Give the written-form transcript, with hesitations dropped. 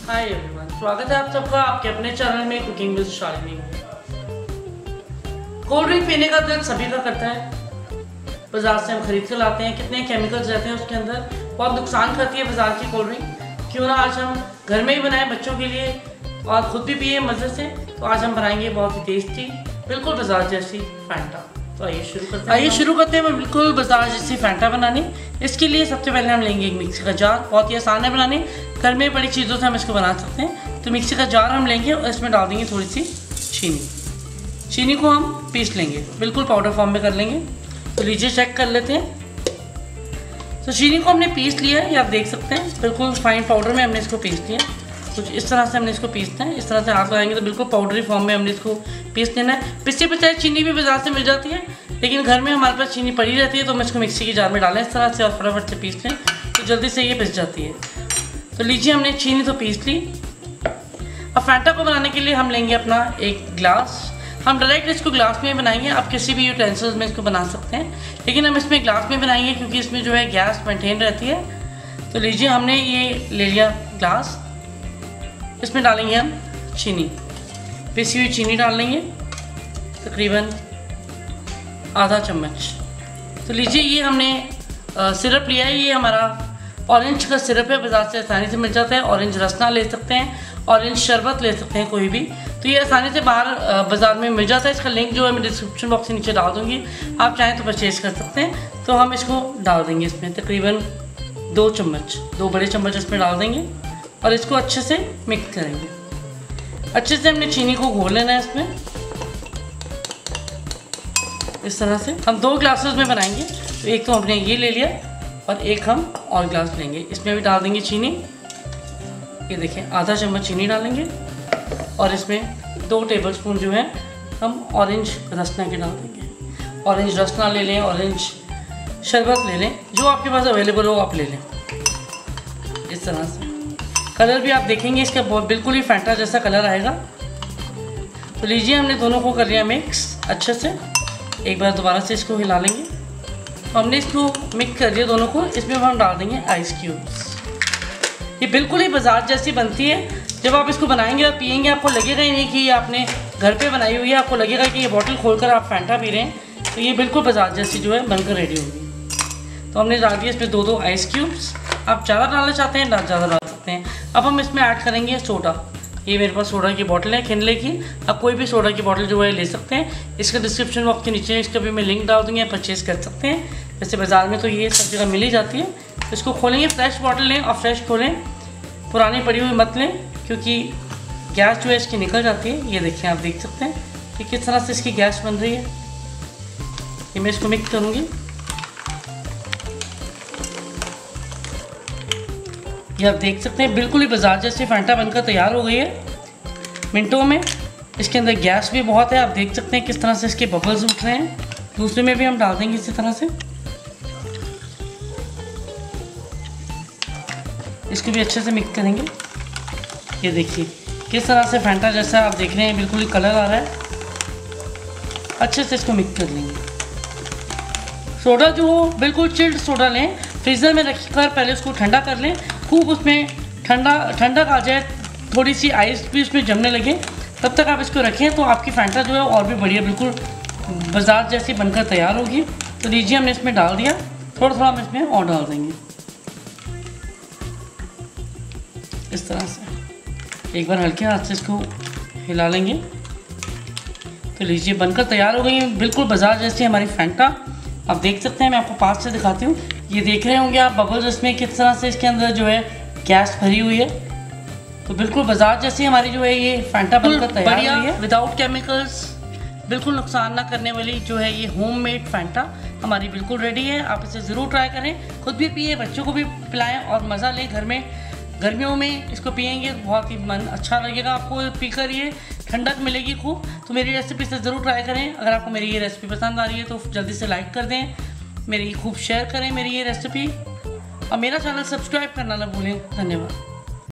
Hi everyone, स्वागत है आप सबका आपके अपने चैनल में cooking with Shalini. Cold drink पीने का दिल सभी का करता है। बाजार से हम खरीद कर लाते हैं, कितने केमिकल्स रहते हैं उसके अंदर, बहुत नुकसान करती है बाजार की कोल्ड ड्रिंक। क्यों ना आज हम घर में ही बनाएं बच्चों के लिए और खुद भी पिए मज़े से। तो आज हम बनाएंगे बहुत ही टेस्टी बिल्कुल बाजार जैसी फैंटा। तो आइए शुरू करते हैं बिल्कुल बाजार जैसी फैंटा बनाने। इसके लिए सबसे पहले हम लेंगे एक मिक्सी का जार। बहुत ही आसान है बनाने, घर में बड़ी चीज़ों से हम इसको बना सकते हैं। तो मिक्सी का जार हम लेंगे और इसमें डाल देंगे थोड़ी सी चीनी को हम पीस लेंगे, बिल्कुल पाउडर फॉर्म में कर लेंगे। तो लीजिए चेक कर लेते हैं। तो चीनी को हमने पीस लिया है, ये आप देख सकते हैं बिल्कुल फाइन पाउडर में हमने इसको पीस लिया। कुछ इस तरह से हमने इसको पीसना है, इस तरह से हाथ लगाएंगे तो बिल्कुल पाउडरी फॉर्म में हमने इसको पीस लेना है। पिसी पिसाई चीनी भी बाजार से मिल जाती है, लेकिन घर में हमारे पास चीनी पड़ी रहती है तो हम इसको मिक्सी के जार में डालें इस तरह से और फटाफट से पीस लें तो जल्दी से ये पिस जाती है। तो लीजिए हमने चीनी तो पीस ली। अब फैंटा को बनाने के लिए हम लेंगे अपना एक ग्लास। हम डायरेक्ट इसको ग्लास में बनाएंगे, आप किसी भी यूटेंसिल्स में इसको बना सकते हैं, लेकिन हम इसमें ग्लास में बनाएंगे क्योंकि इसमें जो है गैस मेंटेन रहती है। तो लीजिए हमने ये ले लिया ग्लास, इसमें डालेंगे हम चीनी, पिसी हुई चीनी डाल लेंगे तकरीबन आधा चम्मच। तो लीजिए ये हमने सिरप लिया है, ये हमारा ऑरेंज का सिरप है, बाजार से आसानी से मिल जाता है। ऑरेंज रसना ले सकते हैं, ऑरेंज शरबत ले सकते हैं कोई भी, तो ये आसानी से बाहर बाज़ार में मिल जाता है। इसका लिंक जो है मैं डिस्क्रिप्शन बॉक्स के नीचे डाल दूँगी, आप चाहें तो परचेज़ कर सकते हैं। तो हम इसको डाल देंगे इसमें तकरीबन 2 चम्मच, 2 बड़े चम्मच इसमें डाल देंगे और इसको अच्छे से मिक्स करेंगे। अच्छे से हमने चीनी को घोल लेना है इसमें इस तरह से। हम 2 ग्लासेस में बनाएंगे, तो एक तो हमने ये ले लिया और एक हम और ग्लास लेंगे, इसमें भी डाल देंगे चीनी। ये देखें आधा चम्मच चीनी डालेंगे और इसमें 2 टेबलस्पून जो है हम ऑरेंज रसना के डाल देंगे। ऑरेंज रसना ले लें, ऑरेंज शरबत ले लें, जो आपके पास अवेलेबल हो आप ले लें इस तरह से। कलर भी आप देखेंगे इसका बिल्कुल ही फैंटा जैसा कलर आएगा। तो लीजिए हमने दोनों को कर लिया मिक्स अच्छे से। एक बार दोबारा से इसको हिला लेंगे। तो हमने इसको मिक्स कर दिया दोनों को, इसमें हम डाल देंगे आइस क्यूब्स। ये बिल्कुल ही बाजार जैसी बनती है। जब आप इसको बनाएंगे और पियेंगे आपको लगेगा ही नहीं कि ये आपने घर पे बनाई हुई है, आपको लगेगा कि ये बॉटल खोलकर आप फैंटा पी रहे हैं। तो ये बिल्कुल बाजार जैसी जो है बनकर रेडी होगी। तो हमने डाल दिया इसमें 2-2 आइस क्यूब्स। आप ज़्यादा डालना चाहते हैं ज़्यादा डाल सकते हैं। अब हम इसमें ऐड करेंगे सोडा। ये मेरे पास सोडा की बोतल है किनले की, आप कोई भी सोडा की बोतल जो है ले सकते हैं। इसका डिस्क्रिप्शन बॉक्स के नीचे इसका भी मैं लिंक डाल दूँगी, आप परचेज़ कर सकते हैं। वैसे बाज़ार में तो ये सब जगह मिल ही जाती है। इसको खोलेंगे, फ्रेश बॉटल लें और फ्रेश खोलें, पुरानी पड़ी हुई मत लें क्योंकि गैस जो है इसकी निकल जाती है। ये देखिए आप देख सकते हैं कि किस तरह से इसकी गैस बन रही है। ये मैं इसको मिक्स करूँगी। ये आप देख सकते हैं बिल्कुल ही बाजार जैसी फैंटा बनकर तैयार हो गई है मिनटों में। इसके अंदर गैस भी बहुत है, आप देख सकते हैं किस तरह से इसके बबल्स उठ रहे हैं। दूसरे में भी हम डाल देंगे इसी तरह से, इसको भी अच्छे से मिक्स करेंगे। ये देखिए किस तरह से फैंटा जैसा आप देख रहे हैं, बिल्कुल ही कलर आ रहा है। अच्छे से इसको मिक्स कर लेंगे। सोडा जो हो बिल्कुल चिल्ड सोडा लें, फ्रीज़र में रखकर पहले उसको ठंडा कर लें, खूब उसमें ठंडक आ जाए, थोड़ी सी आइस भी उसमें जमने लगे, तब तक आप इसको रखें तो आपकी फैंटा जो है और भी बढ़िया बिल्कुल बाजार जैसी बनकर तैयार होगी। तो लीजिए हमने इसमें डाल दिया, थोड़ा थोड़ा हम इसमें और डाल देंगे इस तरह से। एक बार हल्के हाथ से इसको हिला लेंगे। तो लीजिए बनकर तैयार हो गई है बिल्कुल बाजार जैसी हमारी फैंटा। आप देख सकते हैं, मैं आपको पास से दिखाती हूँ। ये देख रहे होंगे आप बबल्स इसमें किस तरह से इसके अंदर जो है गैस भरी हुई है। तो बिल्कुल बाजार जैसी हमारी जो है ये फैंटा बनकर तैयार हुई है, विदाउट केमिकल्स, बिल्कुल नुकसान ना करने वाली जो है ये होममेड फैंटा हमारी बिल्कुल रेडी है। आप इसे ज़रूर ट्राई करें, खुद भी पिए, बच्चों को भी पिलाएं और मज़ा लें। घर में गर्मियों में इसको पियेंगे तो बहुत ही मन अच्छा लगेगा आपको, पीकर ये ठंडक मिलेगी खूब। तो मेरी रेसिपी से ज़रूर ट्राई करें। अगर आपको मेरी ये रेसिपी पसंद आ रही है तो जल्दी से लाइक कर दें, मेरी खूब शेयर करें मेरी ये रेसिपी, और मेरा चैनल सब्सक्राइब करना ना भूलें। धन्यवाद।